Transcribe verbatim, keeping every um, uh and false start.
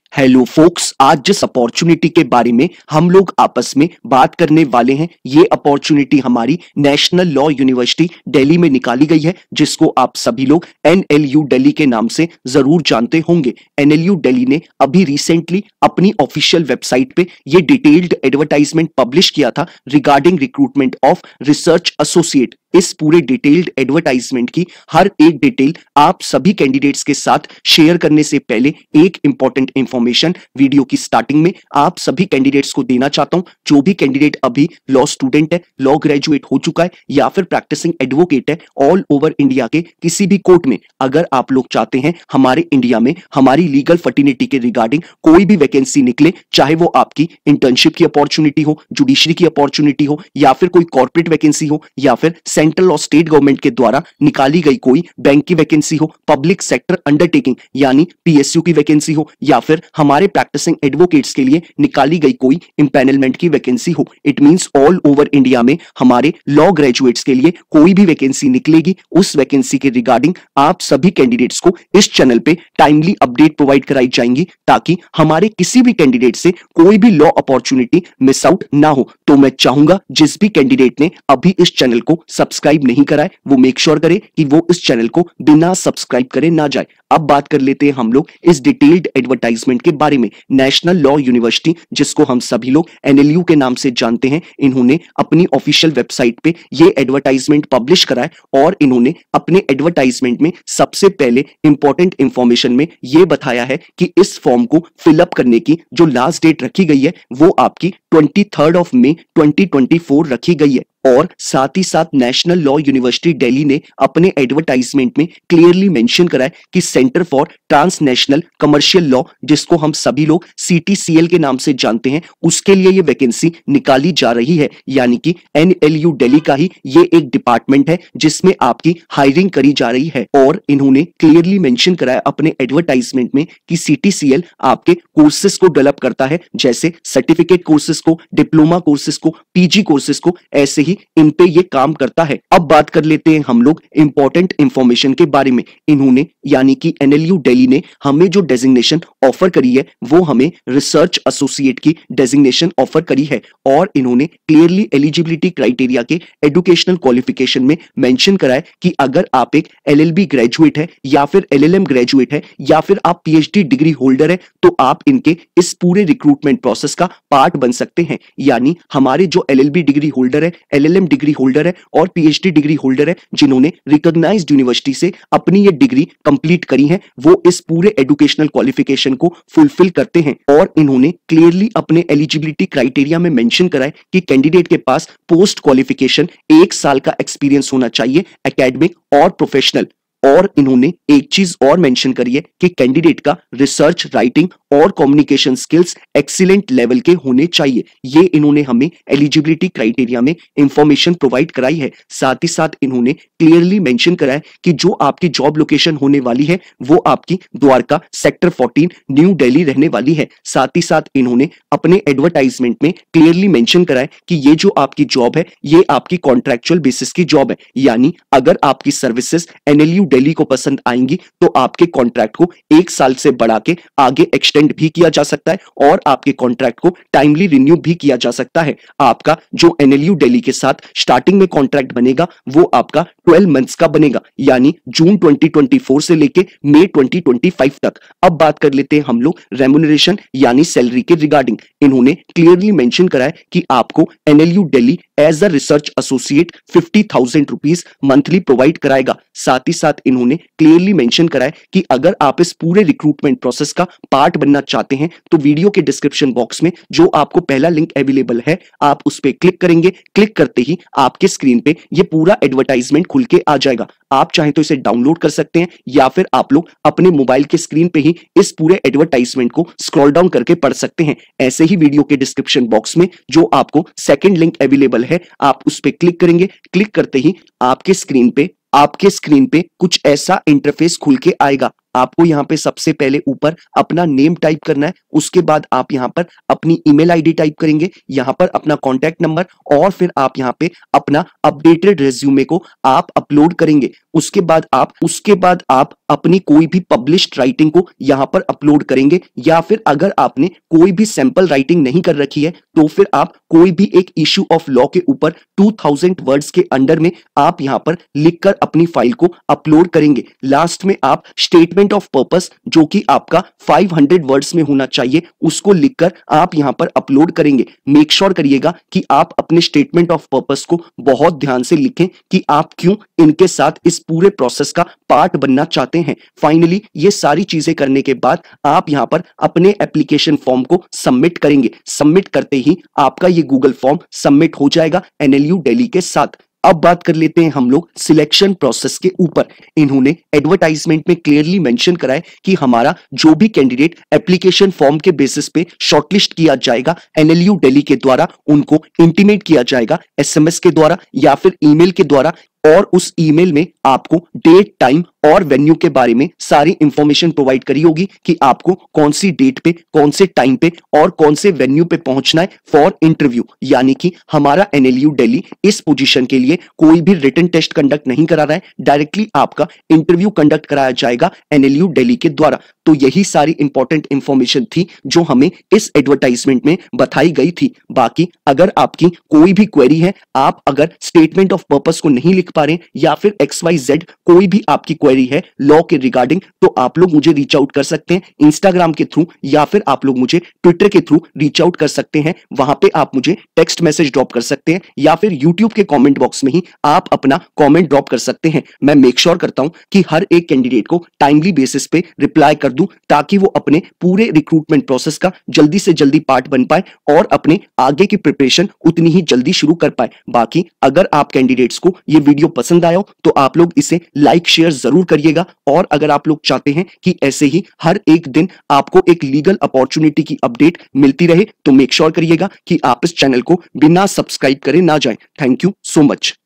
Hello focus, आज जिस opportunity के बारे में हम लोग आपस में बात करने वाले हैं, ये अपॉर्चुनिटी हमारी नेशनल लॉ यूनिवर्सिटी दिल्ली में निकाली गई है, जिसको आप सभी लोग एनएलयू दिल्ली के नाम से जरूर जानते होंगे। एनएलयू दिल्ली ने अभी रिसेंटली अपनी ऑफिशियल वेबसाइट पे ये डिटेल्ड एडवर्टाइजमेंट पब्लिश किया था regarding recruitment of research associate. इस पूरे डिटेल्ड एडवर्टाइजमेंट की हर एक डिटेल आप सभी कैंडिडेट्स के साथ शेयर करने से पहले एक इंपॉर्टेंट इंफॉर्मेशन वीडियो की स्टार्टिंग में आप सभी कैंडिडेट्स को देना चाहता हूं। जो भी कैंडिडेट अभी लॉ स्टूडेंट है, लॉ ग्रेजुएट हो चुका है या फिर प्रैक्टिसिंग एडवोकेट है, ऑल ओवर इंडिया के किसी भी कोर्ट में अगर आप लोग चाहते हैं हमारे इंडिया में हमारी लीगल फर्टिनिटी के रिगार्डिंग कोई भी वैकेंसी निकले, चाहे वो आपकी इंटर्नशिप की अपॉर्चुनिटी हो, जुडिशरी की अपॉर्चुनिटी हो, या फिर कोई कॉर्पोरेट वैकेंसी हो, या फिर सेंट्रल और स्टेट गवर्नमेंट के द्वारा निकाली गई कोई बैंक की वैकेंसी हो, पब्लिक सेक्टर अंडरटेकिंग यानी पीएसयू की वैकेंसी हो, या फिर हमारे प्रैक्टिसिंग एडवोकेट्स के लिए निकाली गई कोई इंपैनलमेंट की वैकेंसी हो। It means all over India में हमारे लॉ ग्रेजुएट्स के लिए कोई भी वैकेंसी निकलेगी, उस वैकेंसी के रिगार्डिंग आप सभी कैंडिडेट्स को इस चैनल पे टाइमली अपडेट प्रोवाइड कराई जाएंगी, ताकि हमारे किसी भी कैंडिडेट से कोई भी लॉ अपॉर्चुनिटी मिस आउट ना हो। तो मैं चाहूंगा जिस भी कैंडिडेट ने अभी इस चैनल को सब्सक्राइब नहीं करा है, वो मेक श्योर करे कि वो इस चैनल को बिना सब्सक्राइब करे ना जाए। अब बात कर लेते हैं हम लोग इस डिटेल्ड एडवर्टाइजमेंट के बारे में। नेशनल लॉ यूनिवर्सिटी, जिसको हम सभी लोग एनएलयू के नाम से जानते हैं, इन्होंने अपनी ऑफिशियल वेबसाइट पे ये एडवर्टाइजमेंट पब्लिश करा है और इन्होंने अपने एडवर्टाइजमेंट में सबसे पहले इंपॉर्टेंट इंफॉर्मेशन में ये बताया है कि इस फॉर्म को फिलअप करने की जो लास्ट डेट रखी गई है वो आपकी twenty third of May twenty twenty four रखी गई है। और साथ ही साथ नेशनल लॉ यूनिवर्सिटी दिल्ली ने अपने एडवर्टाइजमेंट में क्लियरली मेंशन करा है कि centre for transnational commercial law, जिसको हम सभी लोग सीटीसीएल के नाम से जानते हैं, उसके लिए ये वैकेंसी निकाली जा रही है। यानी कि एनएलयू दिल्ली का ही ये एक डिपार्टमेंट है जिसमें आपकी हायरिंग करी जा रही है। और इन्होंने क्लियरली मेंशन करा है अपने एडवर्टाइजमेंट में कि सीटीसीएल आपके कोर्सेज को डेवलप करता है, जैसे सर्टिफिकेट कोर्सेज को, डिप्लोमा कोर्सेज को, पीजी कोर्सेज को, ऐसे इन पे ये काम करता है। अब बात कर लेते हैं हम लोग इंपॉर्टेंट इंफॉर्मेशन के बारे में। इन्होंने यानी कि एनएलयू दिल्ली ने हमें जो डेजिग्नेशन ऑफर करी है वो हमें रिसर्च एसोसिएट की डेजिग्नेशन ऑफर करी है। और इन्होंने क्लियरली एलिजिबिलिटी क्राइटेरिया के एजुकेशनल क्वालिफिकेशन में मेंशन करा है कि अगर आप एक एलएलबी ग्रेजुएट है या फिर एलएलएम ग्रेजुएट है या फिर आप पीएचडी डिग्री होल्डर है, तो आप इनके इस पूरे रिक्रूटमेंट प्रोसेस का पार्ट बन सकते हैं। यानी हमारे जो एलएलबी डिग्री होल्डर है, एलएलएम डिग्री होल्डर है और पीएचडी डिग्री होल्डर है, जिन्होंने रिकॉग्नाइज्ड यूनिवर्सिटी से अपनी ये डिग्री कंप्लीट करी है, वो इस पूरे एजुकेशनल क्वालिफिकेशन को फुलफिल करते हैं। और इन्होंने क्लियरली अपने एलिजिबिलिटी क्राइटेरिया में मेंशन करा है कि कैंडिडेट के पास पोस्ट क्वालिफिकेशन एक साल का एक्सपीरियंस होना चाहिए, एकेडमिक और प्रोफेशनल। और इन्होंने एक चीज और मेंशन करी है कि कैंडिडेट का रिसर्च, राइटिंग और कम्युनिकेशन स्किल्स एक्सीलेंट लेवल के होने चाहिए। ये इन्होंने हमें एलिजिबिलिटी क्राइटेरिया में इंफॉर्मेशन प्रोवाइड कराई है। साथ ही साथ इन्होंने क्लियरली मेंशन करा है कि जो आपकी जॉब लोकेशन होने वाली है वो आपकी Dwarka sector fourteen New Delhi रहने वाली है। साथ ही साथ इन्होंने अपने एडवर्टाइजमेंट में क्लियरली मेंशन करा है कि ये जो आपकी जॉब है ये आपकी कॉन्ट्रैक्चुअल बेसिस की जॉब है। यानी अगर आपकी सर्विसेज एनएलयू दिल्ली को पसंद आएंगी तो आपके कॉन्ट्रैक्ट को एक साल से बढ़ा के आगे एक्सटेंड भी किया जा सकता है और आपके कॉन्ट्रैक्ट को टाइमली रिन्यू भी किया जा सकता है। आपका जो एनएलयू दिल्ली के साथ स्टार्टिंग में कॉन्ट्रैक्ट बनेगा वो आपका ट्वेल्व मंथ्स का बनेगा, यानी जून ट्वेंटी ट्वेंटी फोर से लेके मई ट्वेंटी ट्वेंटी फाइव तक। अब बात कर लेते हैं हम लोग रेम्यूनरेशन यानी सैलरी के रिगार्डिंग। इन्होंने क्लियरली मेंशन करा है कि आपको NLU Delhi as a research associate fifty thousand rupees monthly provide कराएगा। साथ ही साथ इन्होंने क्लियरली मेंशन करा है कि अगर आप इस पूरे रिक्रूटमेंट प्रोसेस का पार्ट बनना चाहते हैं तो वीडियो के डिस्क्रिप्शन बॉक्स में जो आपको पहला लिंक अवेलेबल है, आप उस पर क्लिक करेंगे। क्लिक करते ही आपके स्क्रीन पे ये पूरा एडवर्टाइजमेंट खुल के आ जाएगा। आप चाहें तो इसे डाउनलोड कर सकते हैं या फिर आप लोग अपने मोबाइल के स्क्रीन पे ही इस पूरे एडवर्टाइजमेंट को स्क्रॉल डाउन करके पढ़ सकते हैं। ऐसे ही वीडियो के डिस्क्रिप्शन बॉक्स में जो आपको सेकंड लिंक अवेलेबल है, आप उस पर क्लिक करेंगे। क्लिक करते ही आपके स्क्रीन पे आपके स्क्रीन पे कुछ ऐसा इंटरफेस खुल के आएगा। आपको यहाँ पे सबसे पहले ऊपर अपना नेम टाइप करना है, उसके बाद आप यहाँ पर अपनी ईमेल आईडी टाइप करेंगे, यहाँ पर अपना कॉन्टैक्ट नंबर और फिर आप यहाँ पे अपना अपडेटेड रिज्यूमे को आप अपलोड करेंगे। उसके बाद आप उसके बाद आप अपनी कोई भी पब्लिश्ड राइटिंग को यहाँ पर अपलोड करेंगे, या फिर अगर आपने कोई भी सैंपल राइटिंग नहीं कर रखी है तो फिर आप कोई भी एक इश्यू ऑफ लॉ के ऊपर दो हज़ार वर्ड्स के अंडर में आप यहाँ पर लिखकर अपनी फाइल को अपलोड करेंगे। लास्ट में आप स्टेटमेंट ऑफ पर्पस जो कि आपका पाँच सौ वर्ड्स में होना चाहिए उसको लिखकर आप यहाँ पर अपलोड करेंगे। मेक श्योर करिएगा कि आप अपने स्टेटमेंट ऑफ पर्पस को बहुत ध्यान से लिखें कि आप क्यों इनके साथ इस पूरे प्रोसेस का पार्ट बनना चाहते हैं। फाइनली ये सारी चीजें करने के बाद आप यहां पर अपने एप्लीकेशन फॉर्म को सबमिट करेंगे। सबमिट करते ही आपका ये गूगल फॉर्म सबमिट हो जाएगा एनएलयू दिल्ली के साथ। अब बात कर लेते हैं हम लोग सिलेक्शन प्रोसेस के ऊपर। इन्होंने एडवर्टाइजमेंट में क्लियरली मेंशन करा है कि हमारा जो भी कैंडिडेट एप्लीकेशन फॉर्म के बेसिस पे शॉर्टलिस्ट किया जाएगा एनएलयू दिल्ली के द्वारा, उनको इंटीमेट किया जाएगा एसएमएस के द्वारा या फिर ईमेल के द्वारा, और उस ईमेल में आपको डेट, टाइम और वेन्यू के बारे में सारी इंफॉर्मेशन प्रोवाइड करी होगी कि आपको कौन सी डेट पे, कौन से टाइम पे और कौन से वेन्यू पे पहुंचना है फॉर इंटरव्यू। यानी कि हमारा एनएलयू दिल्ली इस पोजीशन के लिए कोई भी रिटन टेस्ट कंडक्ट नहीं करा रहा है, डायरेक्टली आपका इंटरव्यू कंडक्ट कराया जाएगा एनएलयू दिल्ली के द्वारा। तो यही सारी इंपॉर्टेंट इंफॉर्मेशन थी जो हमें इस एडवर्टाइजमेंट में बताई गई थी। बाकी अगर आपकी कोई भी क्वेरी है, आप अगर स्टेटमेंट ऑफ पर्पस को नहीं लिख पा रहे या फिर एक्स वाई जेड कोई भी आपकी क्वेरी है लॉ के रिगार्डिंग, तो आप लोग मुझे रीच आउट कर सकते हैं इंस्टाग्राम के थ्रू या फिर आप लोग मुझे ट्विटर के थ्रू रीच आउट कर सकते हैं। वहां पे आप मुझे टेक्स्ट मैसेज ड्रॉप कर सकते हैं या फिर यूट्यूब के कमेंट बॉक्स में ही आप अपना कमेंट ड्रॉप कर सकते हैं। मैं मेक श्योर करता हूं कि हर एक कैंडिडेट को टाइमली बेसिस पे रिप्लाई कर दूं ताकि वो अपने पूरे रिक्रूटमेंट प्रोसेस का जल्दी से जल्दी पार्ट बन पाए और अपने आगे की प्रिपरेशन उतनी ही जल्दी शुरू कर पाए। बाकी अगर आप कैंडिडेट्स को ये वीडियो पसंद आया हो तो आप लोग इसे लाइक शेयर जरूर करिएगा, और अगर आप लोग चाहते हैं कि ऐसे ही हर एक दिन आपको एक लीगल अपॉर्चुनिटी की अपडेट मिलती रहे तो मेक श्योर करिएगा कि आप इस चैनल को बिना सब्सक्राइब करे ना जाएं। Thank you so much.